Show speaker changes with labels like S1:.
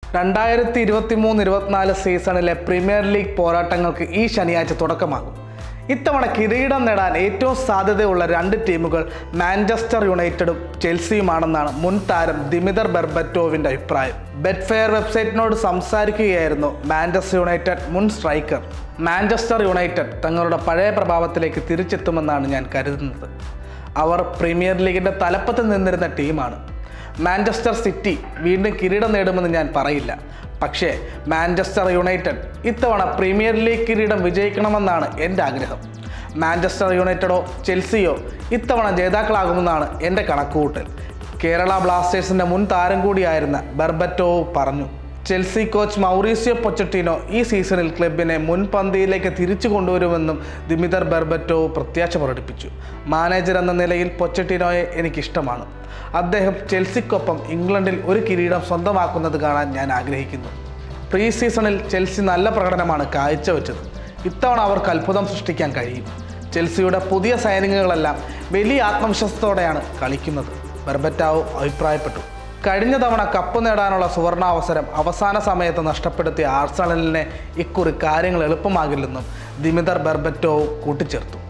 S1: 2023-24 സീസണിലെ premier league പോരാട്ടങ്ങൾക്ക് ഈ ശനിയാഴ്ച തുടക്കമാകും. ഇത്തവണ കിരീടം നേടാൻ ഏറ്റവും സാധ്യതയുള്ള രണ്ട് ടീമുകൾ മാഞ്ചസ്റ്റർ യുണൈറ്റഡും ചെൽസിയുമാണെന്നാണ് മുൻ താരം ദിമിതർ ബെർബറ്റോവിൻ്റെ അഭിപ്രായം. ബെറ്റ്ഫെയർ വെബ്സൈറ്റിനോട് സംസാരിക്കുകയായിരുന്നു മാഞ്ചസ്റ്റർ യുണൈറ്റഡ് മുൻ സ്ട്രൈക്കർ. മാഞ്ചസ്റ്റർ യുണൈറ്റഡ് തങ്ങളുടെ പഴയ പ്രഭാവത്തിലേക്ക് തിരിച്ചെത്തുമെന്നാണ് ഞാൻ കരുതുന്നത്. അവർ പ്രീമിയർ ലീഗിൻ്റെ തലപ്പത്ത് നിന്നിരുന്ന ടീമാണ്. മാഞ്ചസ്റ്റർ സിറ്റി വീണ്ടും കിരീടം നേടുമെന്ന് ഞാൻ പറയില്ല. പക്ഷേ മാഞ്ചസ്റ്റർ യുണൈറ്റഡ് ഇത്തവണ പ്രീമിയർ ലീഗ് കിരീടം വിജയിക്കണമെന്നാണ് എൻ്റെ ആഗ്രഹം. മാഞ്ചസ്റ്റർ യുണൈറ്റഡോ ചെൽസിയോ ഇത്തവണ ജേതാക്കളാകുമെന്നാണ് എൻ്റെ കണക്കുകൂട്ടൽ. കേരള ബ്ലാസ്റ്റേഴ്സിൻ്റെ മുൻ താരം കൂടിയായിരുന്ന ബെർബറ്റോവ് പറഞ്ഞു. ചെൽസി കോച്ച് മൗറീസിയോ പൊച്ചറ്റിനോ ഈ സീസണിൽ ക്ലബിനെ മുൻപന്തിയിലേക്ക് തിരിച്ചു കൊണ്ടുവരുമെന്നും ദിമിതർ ബെർബറ്റോവ് പ്രത്യാശ പ്രകടിപ്പിച്ചു. മാനേജർ എന്ന നിലയിൽ പൊച്ചറ്റിനോയെ എനിക്കിഷ്ടമാണ്. അദ്ദേഹം ചെൽസിക്കൊപ്പം ഇംഗ്ലണ്ടിൽ ഒരു കിരീടം സ്വന്തമാക്കുന്നത് കാണാൻ ഞാൻ ആഗ്രഹിക്കുന്നു. പ്രീ സീസണിൽ ചെൽസി നല്ല പ്രകടനമാണ് കാഴ്ചവെച്ചത്. ഇത്തവണ അവർക്ക് അത്ഭുതം സൃഷ്ടിക്കാൻ കഴിയും. ചെൽസിയുടെ പുതിയ സൈനികങ്ങളെല്ലാം വലിയ ആത്മവിശ്വാസത്തോടെയാണ് കളിക്കുന്നത്, ബെർബറ്റോവ് അഭിപ്രായപ്പെട്ടു. കഴിഞ്ഞ തവണ കപ്പ് നേടാനുള്ള സുവർണാവസരം അവസാന സമയത്ത് നഷ്ടപ്പെടുത്തിയ ആർസണലിനെ ഇക്കുറി കാര്യങ്ങൾ എളുപ്പമാകില്ലെന്നും ദിമിതർ ബെർബറ്റോവ് കൂട്ടിച്ചേർത്തു.